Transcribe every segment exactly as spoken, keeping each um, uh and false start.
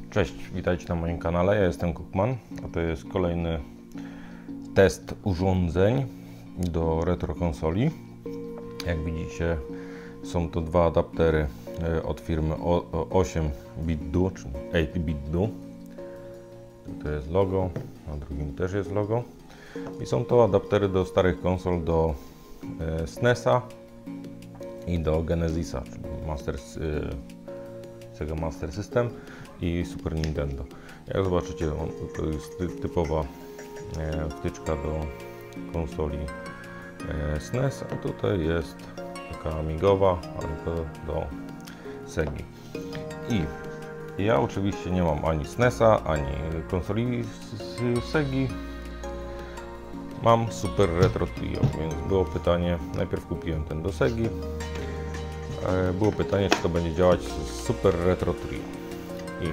Cześć, witajcie na moim kanale, ja jestem Cookman, a to jest kolejny test urządzeń do retro konsoli. Jak widzicie, są to dwa adaptery od firmy osiem bit du, czyli osiem bit du. Tutaj jest logo, na drugim też jest logo. I są to adaptery do starych konsol, do S N E S a i do Genesisa, czyli Master, Sega Master System i Super Nintendo. Jak zobaczycie, to jest typowa wtyczka do konsoli S N E S, a tutaj jest taka amigowa, ale do Segi. I ja oczywiście nie mam ani S N E S a, ani konsoli z Segi. Mam Super Retro Trio, więc było pytanie, najpierw kupiłem ten do Segi. Było pytanie, czy to będzie działać z Super Retro Trio. I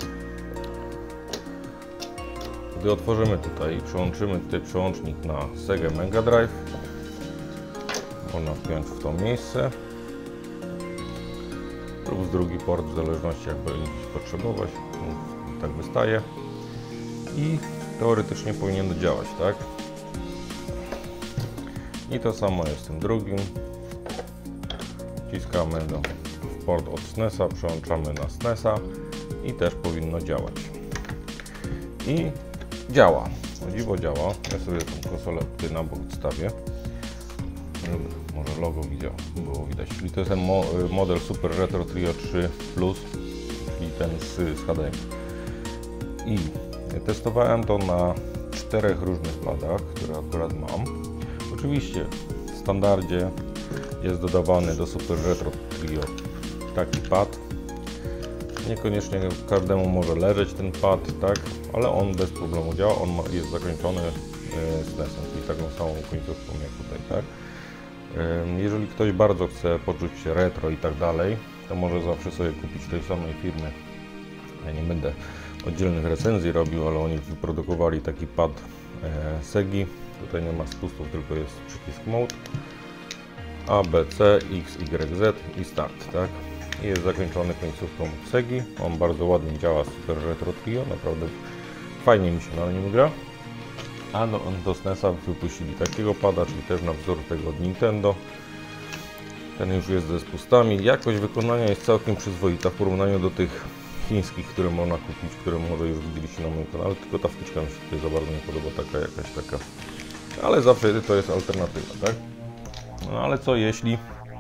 gdy otworzymy tutaj i przełączymy tutaj przełącznik na Sega Mega Drive, można wpiąć w to miejsce lub z drugi port, w zależności jak będziecie potrzebować. Tak wystaje i teoretycznie powinien działać, tak? I to samo jest z tym drugim. Wciskamy do port od S N E S a, przełączamy na S N E S a i też powinno działać. I działa. O dziwo działa. Ja sobie tą konsolę tutaj na bok wstawię. Może logo widział, było widać. Czyli to jest ten mo model Super Retro Trio trzy plus, czyli ten z, z H D M I. I testowałem to na czterech różnych padach, które akurat mam. Oczywiście w standardzie jest dodawany do Super Retro Trio taki pad. Niekoniecznie każdemu może leżeć ten pad, tak? Ale on bez problemu działa. On ma, jest zakończony S N E S em, czyli taką samą końcówką jak tutaj, tak? Jeżeli ktoś bardzo chce poczuć się retro i tak dalej, to może zawsze sobie kupić tej samej firmy. Ja nie będę oddzielnych recenzji robił, ale oni wyprodukowali taki pad e, Segi. Tutaj nie ma spustów, tylko jest przycisk Mode, A, B, C, X, Y, Z i Start, tak? I jest zakończony końcówką Segi. On bardzo ładnie działa, Super Retro Trio, naprawdę fajnie mi się na nim gra. A no, do S N E S a wypuścili takiego pada, czyli też na wzór tego od Nintendo. Ten już jest ze spustami. Jakość wykonania jest całkiem przyzwoita w porównaniu do tych chińskich, które można kupić, które może już widzieliście na moim kanale, tylko ta wtyczka mi się tutaj za bardzo nie podoba, taka jakaś taka. Ale zawsze to jest alternatywa, tak? No ale co jeśli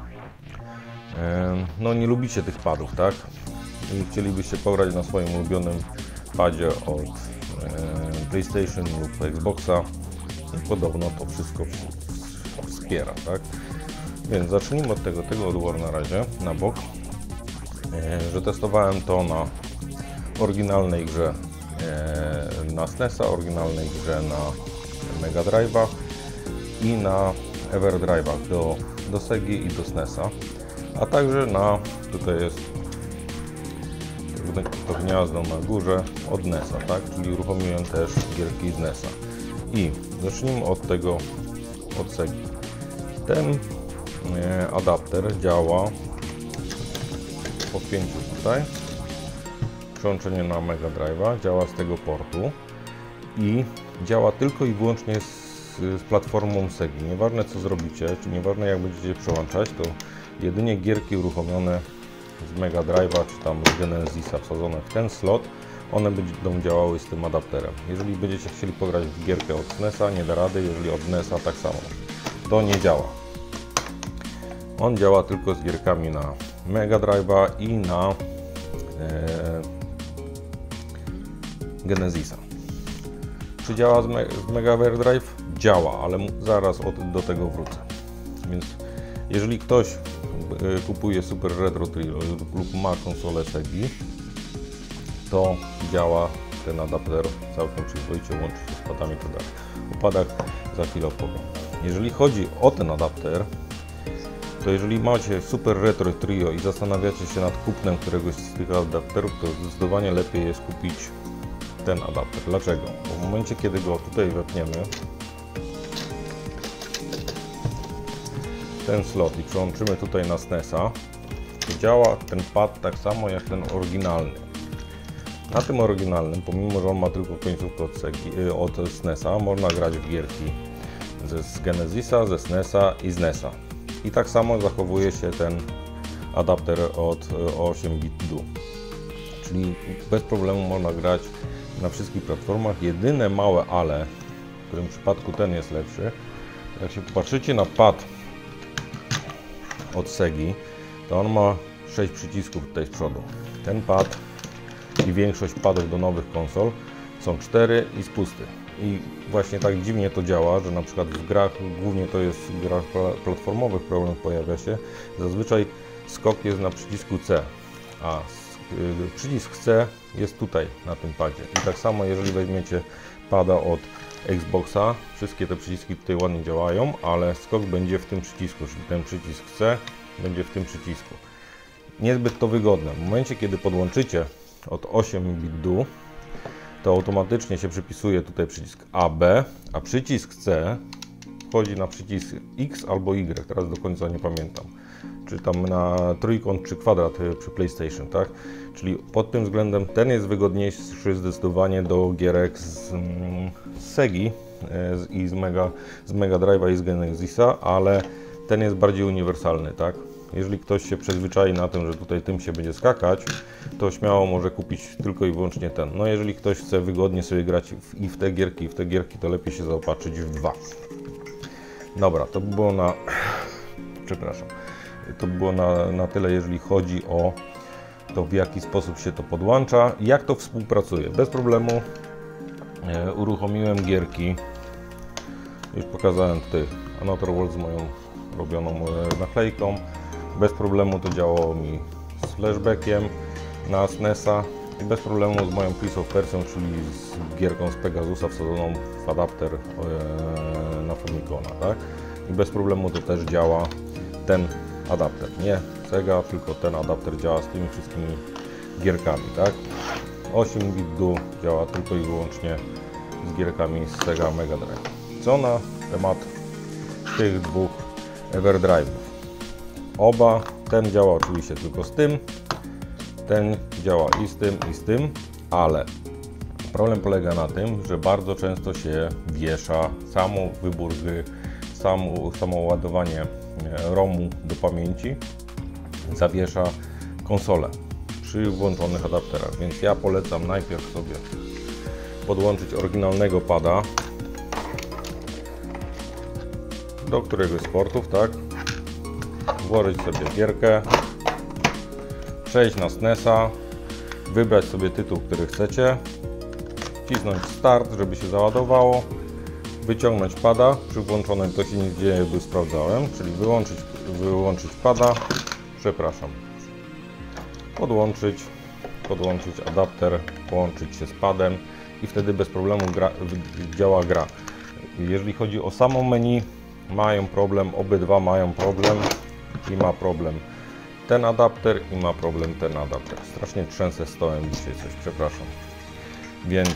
e, no nie lubicie tych padów, tak? I chcielibyście pograć na swoim ulubionym padzie od e, PlayStation lub Xboxa, i podobno to wszystko wspiera, tak? Więc zacznijmy od tego, tego odłożę na razie na bok, e, że testowałem to na oryginalnej grze e, na S N E S a, oryginalnej grze na Mega Drive'a i na Everdrive'ach do, do Segi i do S N E S a, a także na, tutaj jest to gniazdo na górze od N E S a, tak? Czyli uruchomiłem też gierki z N E S a. I zacznijmy od tego, od Segi. Ten e, adapter działa po wpięciu tutaj, przełączenie na Mega Drive'a, działa z tego portu i działa tylko i wyłącznie z, z platformą Segi. Nieważne co zrobicie, czy nieważne jak będziecie przełączać, to jedynie gierki uruchomione z Mega Drive'a czy tam z Genesisa wsadzone w ten slot, one będą działały z tym adapterem. Jeżeli będziecie chcieli pograć w gierkę od S N E S a, nie da rady, jeżeli od N E S a tak samo. To nie działa. On działa tylko z gierkami na Mega Drive'a i na e, Genesisa. Czy działa z, Me z Mega Everdrive? Działa, ale zaraz od, do tego wrócę. Więc jeżeli ktoś y, kupuje Super Retro Trio lub ma konsolę Segi, to działa ten adapter całkiem przyzwoicie, łączy się z padami i tak dalej. O padach za chwilę opowiem. Jeżeli chodzi o ten adapter, to jeżeli macie Super Retro Trio i zastanawiacie się nad kupnem któregoś z tych adapterów, to zdecydowanie lepiej jest kupić ten adapter. Dlaczego? Bo w momencie, kiedy go tutaj wepniemy, ten slot i przełączymy tutaj na S N E S a, to działa ten pad tak samo jak ten oryginalny. Na tym oryginalnym, pomimo że on ma tylko końcówkę od, Segi, od S N E S a, można grać w gierki ze z Genesisa, ze S N E S a i z N E S a. I tak samo zachowuje się ten adapter od osiem bit D U. Czyli bez problemu można grać na wszystkich platformach. Jedyne małe ale, w którym przypadku ten jest lepszy, jak się popatrzycie na pad od Segi, to on ma sześć przycisków tutaj z przodu. Ten pad i większość padów do nowych konsol są cztery i spusty. I właśnie tak dziwnie to działa, że na przykład w grach, głównie to jest w grach platformowych problem pojawia się, zazwyczaj skok jest na przycisku C, a przycisk C jest tutaj na tym padzie. I tak samo jeżeli weźmiecie pada od Xboxa, wszystkie te przyciski tutaj ładnie działają, ale skok będzie w tym przycisku, czyli ten przycisk C będzie w tym przycisku. Niezbyt to wygodne. W momencie, kiedy podłączycie od osiem bit D U, to automatycznie się przypisuje tutaj przycisk A B, a przycisk C wchodzi na przycisk X albo Y, teraz do końca nie pamiętam. Czy tam na trójkąt czy kwadrat przy PlayStation, tak? Czyli pod tym względem ten jest wygodniejszy zdecydowanie do gierek z, z Segi z, i z Mega, z Mega Drive'a i z Genesisa, ale ten jest bardziej uniwersalny, tak? Jeżeli ktoś się przyzwyczai na tym, że tutaj tym się będzie skakać, to śmiało może kupić tylko i wyłącznie ten. No jeżeli ktoś chce wygodnie sobie grać w, i w te gierki, i w te gierki, to lepiej się zaopatrzyć w dwa. Dobra, to by było na... Przepraszam. To by było na, na tyle, jeżeli chodzi o to, w jaki sposób się to podłącza i jak to współpracuje. Bez problemu e, uruchomiłem gierki. Już pokazałem tutaj Another World z moją robioną e, naklejką. Bez problemu to działało mi z flashbackiem na S N E S a i bez problemu z moją Prince of Persia, czyli z gierką z Pegasusa wsadzoną w adapter e, na Famicoma, tak? I bez problemu to też działa ten adapter, nie Sega, tylko ten adapter działa z tymi wszystkimi gierkami, tak? osiem bit D U działa tylko i wyłącznie z gierkami z Sega Mega Drive. Co na temat tych dwóch EverDrive'ów? Oba, ten działa oczywiście tylko z tym, ten działa i z tym, i z tym, ale problem polega na tym, że bardzo często się wiesza samo wybór gry, samo, samo ładowanie romu do pamięci zawiesza konsolę przy włączonych adapterach, więc ja polecam najpierw sobie podłączyć oryginalnego pada do któregoś z portów, tak? Włożyć sobie gierkę, przejść na S N E S a, wybrać sobie tytuł, który chcecie, wcisnąć start, żeby się załadowało, wyciągnąć pada, przy włączonym to się nic dzieje, by sprawdzałem, czyli wyłączyć, wyłączyć pada, przepraszam, podłączyć, podłączyć adapter, połączyć się z padem i wtedy bez problemu gra, działa gra. Jeżeli chodzi o samo menu, mają problem, obydwa mają problem i ma problem ten adapter i ma problem ten adapter. Strasznie trzęsę stołem dzisiaj coś, przepraszam. Więc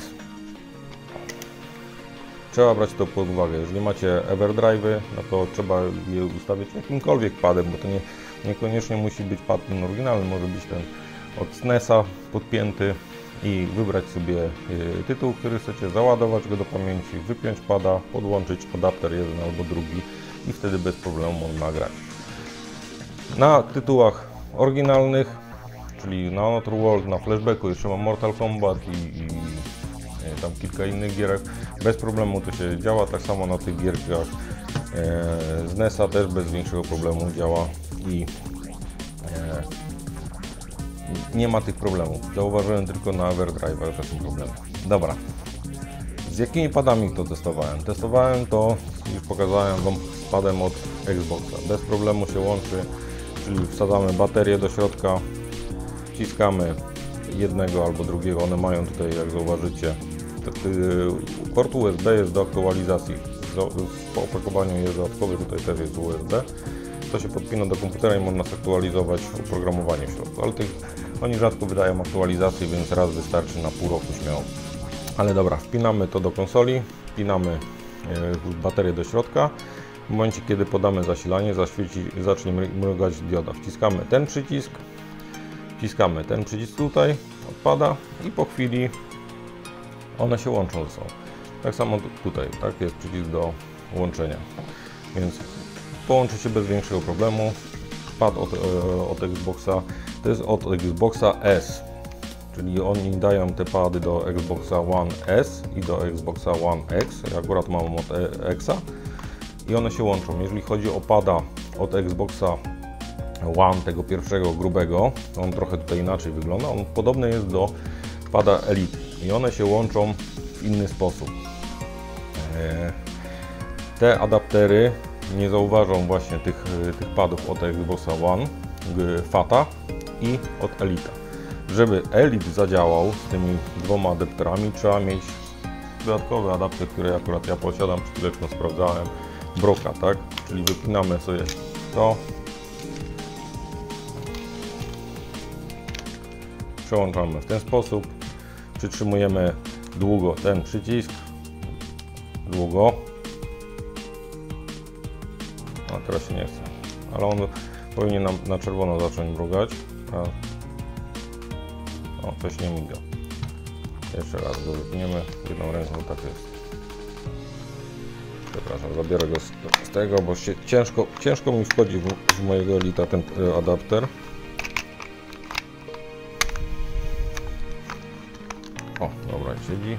trzeba brać to pod uwagę. Jeżeli macie EverDrive'y, no to trzeba je ustawić jakimkolwiek padem, bo to nie, niekoniecznie musi być pad ten oryginalny, może być ten od S N E S a podpięty i wybrać sobie tytuł, który chcecie, załadować go do pamięci, wypiąć pada, podłączyć adapter jeden albo drugi i wtedy bez problemu można grać. Na tytułach oryginalnych, czyli na Another World, na Flashbacku jeszcze mam Mortal Kombat i, i tam kilka innych gierek, bez problemu to się działa, tak samo na tych gierkach e, z N E S a też bez większego problemu działa i e, nie ma tych problemów. Zauważyłem tylko na EverDrive'ach, że są problemy. Dobra, z jakimi padami to testowałem? Testowałem to, już pokazałem Wam, z padem od Xboxa. Bez problemu się łączy, czyli wsadzamy baterię do środka, wciskamy jednego albo drugiego, one mają tutaj, jak zauważycie, port U S B jest do aktualizacji, w opakowaniu jest dodatkowy, tutaj też jest U S B, to się podpina do komputera i można zaktualizować oprogramowanie w środku, ale tych, oni rzadko wydają aktualizacje, więc raz wystarczy na pół roku śmiało. Ale dobra, wpinamy to do konsoli, wpinamy baterię do środka, w momencie kiedy podamy zasilanie, zaświeci, zacznie mrugać dioda, wciskamy ten przycisk, wciskamy ten przycisk tutaj, odpada i po chwili one się łączą ze sobą. Tak samo tutaj, tak, jest przycisk do łączenia, więc połączy się bez większego problemu. Pad od, od Xboxa to jest od Xboxa S, czyli oni dają te pady do Xboxa One S i do Xboxa One X. Ja akurat mam od Xa i one się łączą. Jeżeli chodzi o pada od Xboxa One, tego pierwszego grubego, on trochę tutaj inaczej wygląda. On podobny jest do pada Elite i one się łączą w inny sposób. Te adaptery nie zauważą właśnie tych, tych padów od Xboxa One, Fata i od Elita. Żeby Elite zadziałał z tymi dwoma adapterami, trzeba mieć dodatkowy adapter, który akurat ja posiadam, przed chwileczką sprawdzałem, Broka, tak? Czyli wypinamy sobie to, przełączamy w ten sposób, przytrzymujemy długo ten przycisk, długo, a teraz się nie chce, ale on powinien nam na czerwono zacząć mrugać, a... o, coś nie miga. Jeszcze raz go wypniemy jedną ręką, tak jest. Przepraszam, zabiorę go z, z tego, bo się ciężko, ciężko mi wchodzi w, w mojego Elita ten y, adapter. O, dobra, siedzi.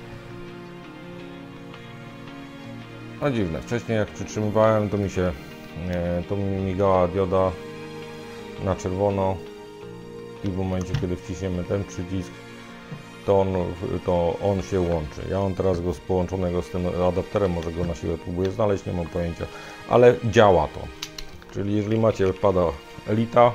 No dziwne, wcześniej jak przytrzymywałem, to mi się, nie, to mi migała dioda na czerwono i w momencie, kiedy wciśniemy ten przycisk, to on, to on się łączy. Ja mam teraz go z połączonego z tym adapterem, może go na siłę próbuję znaleźć, nie mam pojęcia, ale działa to. Czyli jeżeli macie pada Elita,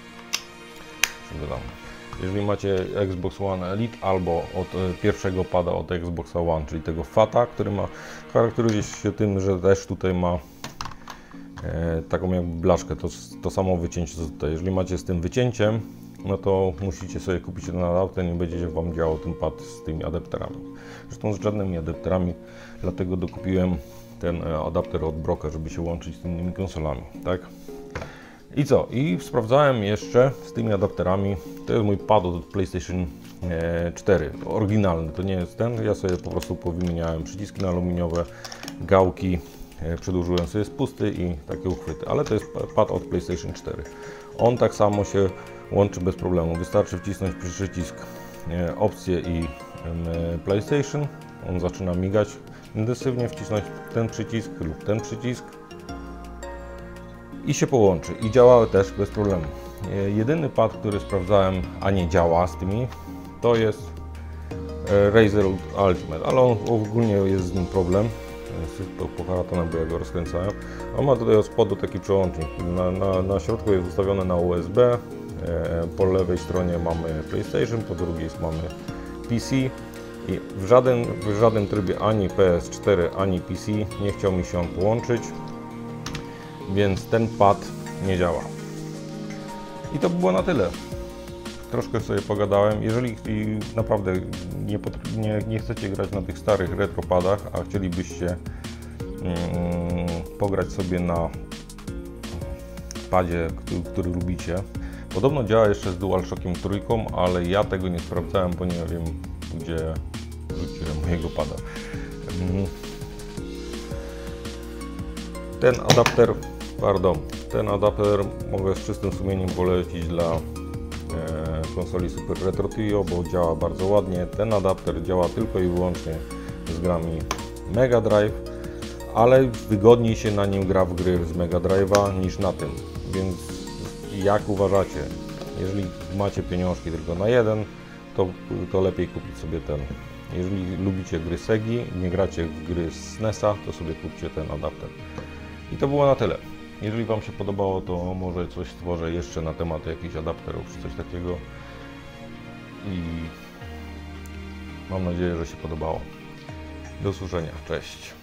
jeżeli macie Xbox One Elite albo od pierwszego pada od Xboxa One, czyli tego Fata, który ma, charakteryzuje się tym, że też tutaj ma e, taką jakby blaszkę, to, to samo wycięcie co tutaj. Jeżeli macie z tym wycięciem, no to musicie sobie kupić ten adapter i będzie Wam działał ten pad z tymi adapterami. Zresztą z żadnymi adapterami, dlatego dokupiłem ten adapter od Broka, żeby się łączyć z innymi konsolami, tak? I co? I sprawdzałem jeszcze z tymi adapterami. To jest mój pad od PlayStation cztery, oryginalny, to nie jest ten. Ja sobie po prostu powymieniałem przyciski na aluminiowe, gałki, przedłużyłem sobie spusty i takie uchwyty, ale to jest pad od PlayStation cztery. On tak samo się łączy bez problemu. Wystarczy wcisnąć przycisk opcje i PlayStation. On zaczyna migać intensywnie, wcisnąć ten przycisk lub ten przycisk i się połączy. I działały też bez problemu. Jedyny pad, który sprawdzałem, a nie działa z tymi, to jest Razer Ultimate, ale on ogólnie jest z nim problem. To poharatane, bo ja go rozkręcałem. On ma tutaj od spodu taki przełącznik. Na, na, na środku jest ustawione na U S B. Po lewej stronie mamy PlayStation, po drugiej mamy P C. I w żaden, w żadnym trybie ani P S cztery, ani P C nie chciał mi się on połączyć, więc ten pad nie działa. I to by było na tyle. Troszkę sobie pogadałem. Jeżeli naprawdę nie, nie, nie chcecie grać na tych starych retropadach, a chcielibyście mm, pograć sobie na padzie, który, który lubicie, podobno działa jeszcze z DualShockiem trójką, ale ja tego nie sprawdzałem, bo nie wiem, gdzie wrzuciłem mojego pada. Ten adapter, pardon, ten adapter mogę z czystym sumieniem polecić dla e, konsoli Super Retro Trio, bo działa bardzo ładnie. Ten adapter działa tylko i wyłącznie z grami Mega Drive, ale wygodniej się na nim gra w gry z Mega Drive'a niż na tym, więc jak uważacie, jeżeli macie pieniążki tylko na jeden, to, to lepiej kupić sobie ten. Jeżeli lubicie gry Segi, nie gracie w gry z S N E S a, to sobie kupcie ten adapter. I to było na tyle. Jeżeli Wam się podobało, to może coś stworzę jeszcze na temat jakichś adapterów czy coś takiego. I mam nadzieję, że się podobało. Do usłyszenia. Cześć.